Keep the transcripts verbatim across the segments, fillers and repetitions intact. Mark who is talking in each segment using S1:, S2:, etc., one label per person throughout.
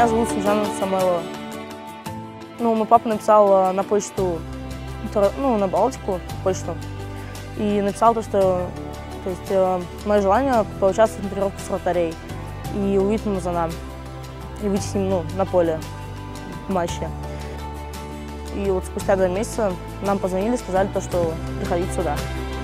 S1: Меня зовут Снежана Самойлова. Ну, мой папа написал на почту, ну, на Балтику почту, и написал то, что, то есть, мое желание поучаствовать на тренировках с вратарей и увидеть Мазана, и выйти с ним, ну, на поле в матче. И вот спустя два месяца нам позвонили, сказали то, что приходить сюда.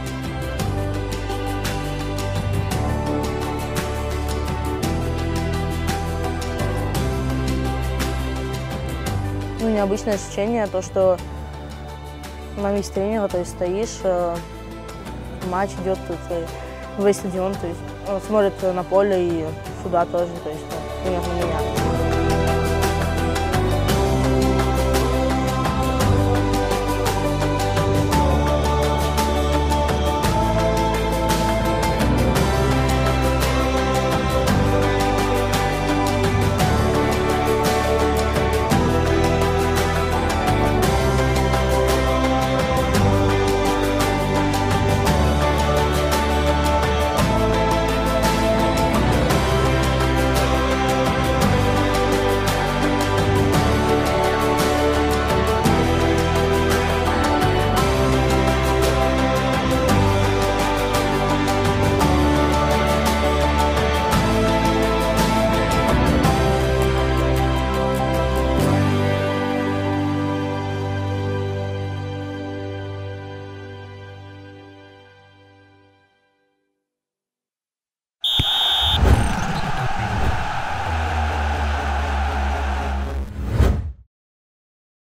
S1: Ну, необычное ощущение, то, что нам есть тренер, то есть стоишь, э, матч идет, тут, весь стадион, то есть он смотрит на поле и сюда тоже, то есть, ну, примерно меня.